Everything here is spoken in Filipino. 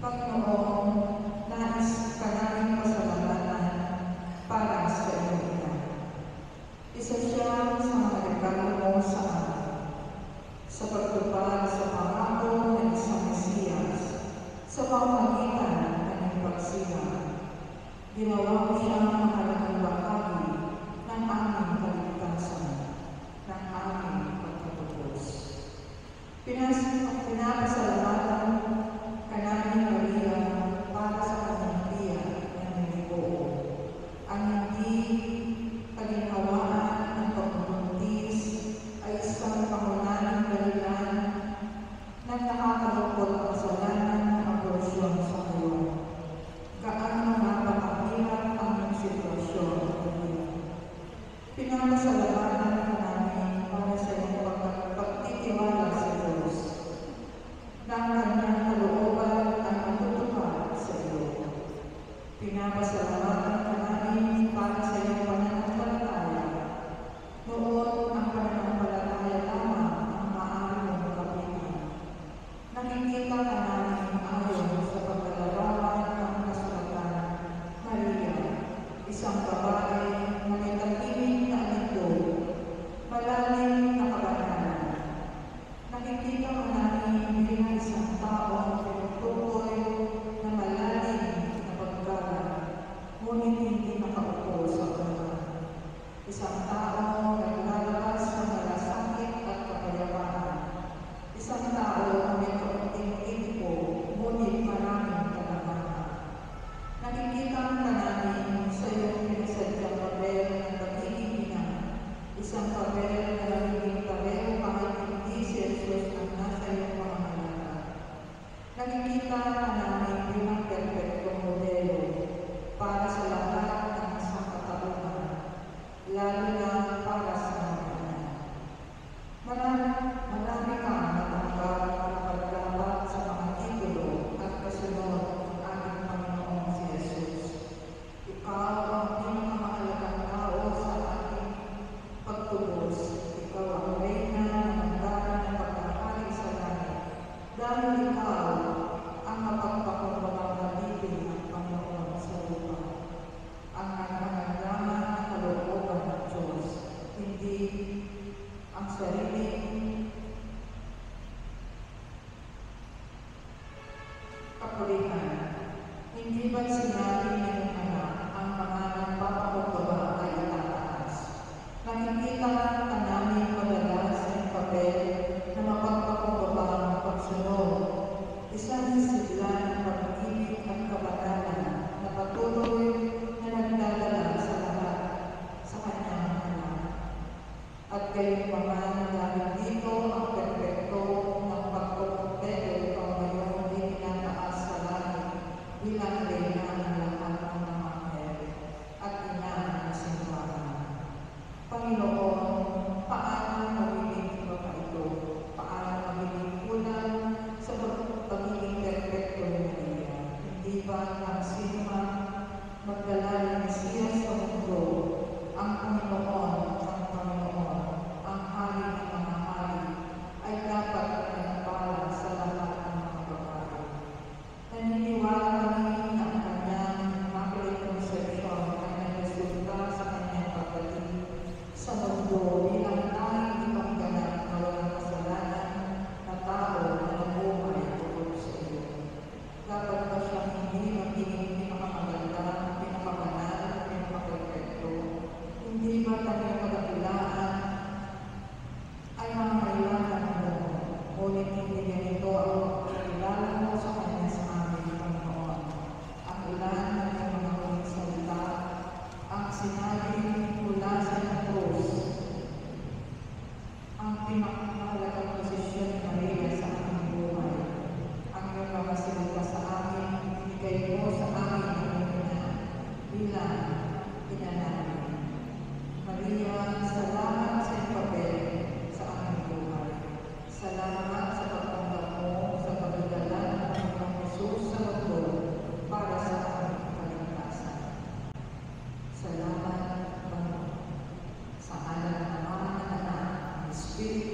Panginoon, nais ka namin pasalamatan para sa iyong ina. Isa siya sa mga regalo mo sa amin, sa pagtupad sa pangako ng isang Mesiyas, sa pamamagitan ng kanyang pagsilang. Ginawa mo siyang mahalagang bahagi ng aming kaligtasan, ng aming pagkatapos. Pinapasalamatan ka namin, Maria, para sa kanyang tiyak na niliboo. Ang hindi kaginhawaan ng pagbubuntis ay isang pangunahing dahilan ng nakakalungkot ang kasalanan ng aborasyon sa ngayon. Gaano nga ba kahirap ang iyong sitwasyon, Maria? Pinapasalamatan ka namin para sa iyong pagtitiwala sa Diyos, na ang kanyang kalooban ay matutupad sa iyo. Pinapasalamatan ka namin para sa iyong pananampalataya. Noon ang pananampalataya lamang ang maaari mong kapitan. Nakikita ka namin ayon sa paglalarawan ng kasulatan, Maria, isang babae na may tahimik na anito, malalim na kabanalan. Nakikita ka namin bilang isang taong tinutukoy na malalim na paggalang, ngunit hindi nakaupo sa kanan. Isang taong naglalabas ng malasakit at kapayapaan. Isang tao na may kaunting itipo, ngunit maraming kalagahan. Nakikita ka namin sa iyong pinasadyang papel ng pagiging ina, isang papel na nagiging pareho kahit hindi si Jesus ang nasa iyong pangangalaga. Nakikita ka namin bilang perfectong modelo para sa lahat ng isang katauhan, lalo na para sa mga anak. Marami kang natanggap na paglabat sa mga titulo at kasunod ng ating Panginoon si Jesus. Ikaw ang pinakamahalagang tao sa ating pagtubos. Ikaw ang reyna na nagdala ng pagkakali sa langit. Dahil ikaw ang mapagpakumbabang nabitin ng Panginoon sa lupa. Ang nangangalaman ng kalooban ng Diyos, hindi ang sariling kapulihan. Hindi ba't sinabi ng anak ang mga nagpapakumbaba ay itataas? Nakikita ka namin madalas ng papel na mapagpakumbaba ang pagsunod. Isang sisidlan ng pag-ibig at kabanalan na patuloy na nagdadala sa lahat sa kanyang anak. At kayo naman dahil dito ang perfecto ng pagpapapelo ikaw ngayon ay tinataas sa langit bilang reyna ng lahat ng mga anghel at ina ng simbahan. Panginoon, paano magiging iba pa ito? Paano magiging kulang sa pagiging perfecto ni Maria? Hindi ba ang sino man magdala ng Mesiyas sa mundo, ang Panginoon, ang hari ng mga hari, ay dapat nagpala sa lahat ng mga babae. Naniniwala kami na ang kanyang Immaculate Conception ay nagresulta sa kanyang pagdating sa mundo bilang tanging ipangganap na walang kasalanan na tao na nabuhay tungkol sa iyo. Dapat ba siyang hindi magiging pinakamaganda, pinakabanal, at pinakaperfecto? Hindi ba kanyang kadakilaan ay mga kailangan mo, ngunit hindi ganito ang pagkakilala mo sa kanya sa amin, Panginoon. Ang ilan ng mga huling salita, ang sinabi mula sa iyong krus, ang pinakamahalagang posisyon ni Maria sa aming buhay. Ang iyong mga salita sa amin, ibigay mo sa amin ang ina bilang ina namin. Maria, salamat sa iyong papel sa aming buhay. Salamat sa pagtanggap mo sa pagdadala ng Panginoong Hesus sa mundo para sa aming kaligtasan. Salamat, Panginoon. Sa ngalan ng Ama, ng Anak, ng Espiritu